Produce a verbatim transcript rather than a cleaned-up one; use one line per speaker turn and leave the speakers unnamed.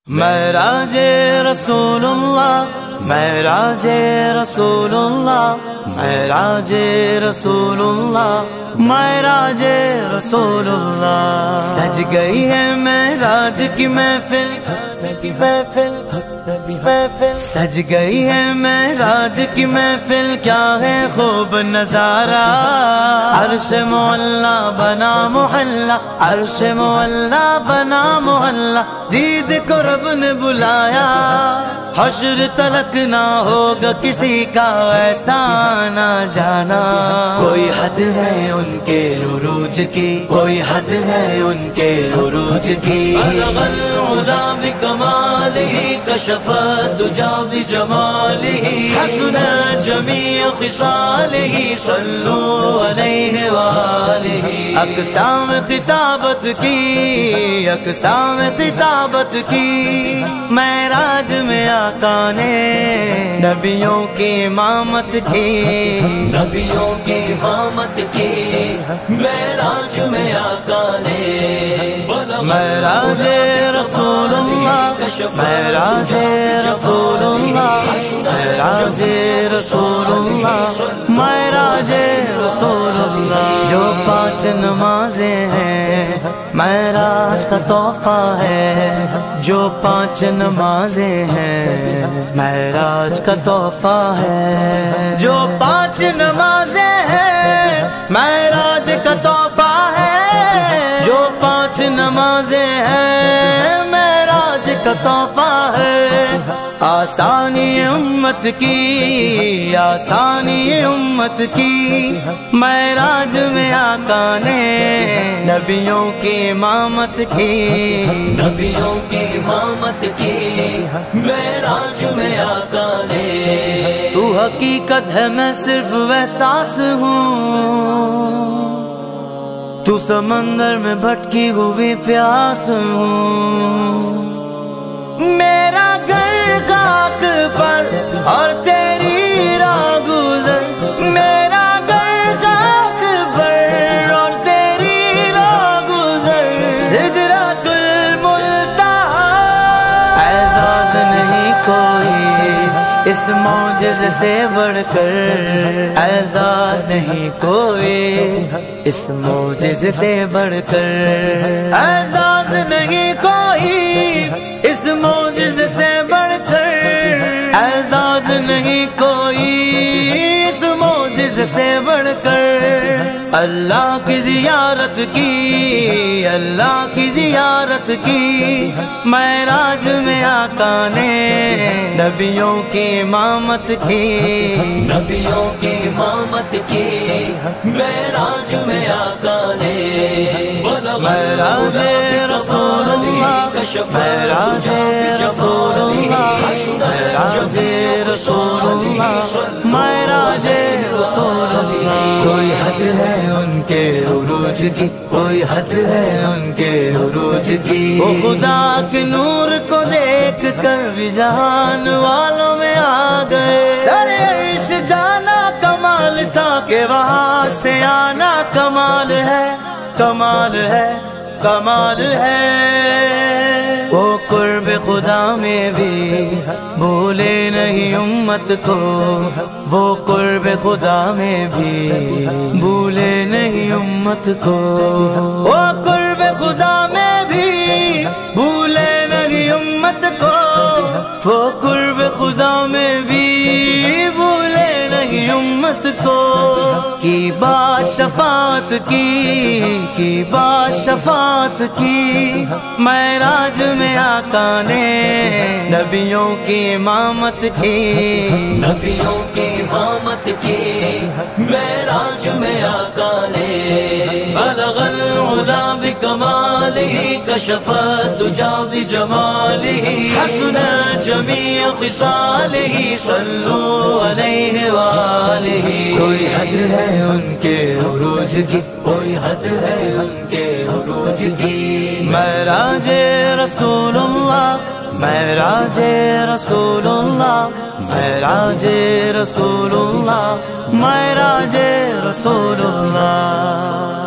معراج رسول اللہ، معراج رسول اللہ، معراج رسول اللہ، معراج رسول اللہ۔ سج گئی ہے معراج کی محفل، سج گئی ہے معراج کی محفل، کیا ہے خوب نظارہ، عرش معلا بنا محلہ، عرش معلا بنا محلہ، دید کو رب نے بلایا، حشر تلک نہ ہوگا کسی کا ایسا نہ جانا۔ کوئی حد ہے ان کے عروج کی، کوئی حد ہے ان کے عروج کی، بلغ العلا بکمالہ، کشف الدجی بجمالہ، حسن جمیع خصالہ، صلوا علیہ وآلہ۔ اقسام خطابت کی، اقسام خطابت کی، معراج میں آقا نے نبیوں کی امامت کی، نبیوں کی امامت کی، معراج میں آقا نے معراج رسول اللہ، معراج رسول اللہ، معراج رسول اللہ، معراج رسول اللہ۔ جو پانچ نمازیں ہیں معراج کا تحفہ ہے، جو پانچ نمازیں ہیں معراج کا تحفہ ہے، جو پانچ نمازیں ہیں معراج کا تحفہ ہے، جو پانچ نمازیں ہیں معراج کا تحفہ ہے۔ آسانی امت کی، آسانی امت کی، معراج میں آقا نے نبیوں کی امامت کی، نبیوں کی امامت کی، معراج میں آقا نے۔ تو حقیقت ہے میں صرف احساس ہوں، تو سمندر میں بھٹکی ہوئی پیاس ہوں، میرا گھر خاک پر اور تیری راہ گزر، میرا گھر خاک پر اور تیری راہ گزر، سدرۃ المنتہی۔ اعزاز نہیں کوئی اس معجزے سے بڑھ کر، اعزاز نہیں کوئی اس معجزے سے بڑھ کر، اعزاز نہیں کوئی اس معجزے سے بڑھ کر، اعزاز نہیں کوئی اس معجزے سے بڑھ کر۔ اللہ کی زیارت کی، اللہ کی زیارت کی، معراج میں آقا نے نبیوں کی امامت کی، نبیوں کی امامت کی، معراج میں آقا نے معراج رسول اللہ، معراج رسول اللہ، معراج رسول اللہ، معراج رسول اللہ۔ کوئی حد ہے ان کے عروج کی، کوئی حد ہے ان کے عروج کی، وہ خدا کے نور کو دیکھ کر بھی جہان والوں میں آ گئے، سر عرش جانا کمال تھا کہ وہاں سے آنا کمال ہے، کمال ہے، کمال ہے۔ وہ قرب خدا میں بھی بھولے نہیں امت کو، وہ قرب خدا میں بھی بھولے نہیں امت کو، وہ قرب خدا میں بھی بھولے نہیں امت کو، وہ قرب خدا میں بھی بھولے نہیں امت کو۔ کی بات شفاعت کی، کی بات شفاعت کی، معراج میں آقا نے نبیوں کی امامت کی، نبیوں کی امامت کی، معراج میں آقا نے بلغ العلا بکمالہ، کشف الدجی بجمالہ، حسن جمیع خصالہ، صلوا علیہ وآلہ۔ کوئی حد ہے ان کے عروج کی، کوئی حد ہے ان کے عروج کی، معراج رسول اللہ، معراج رسول اللہ، معراج رسول اللہ، معراج رسول اللہ۔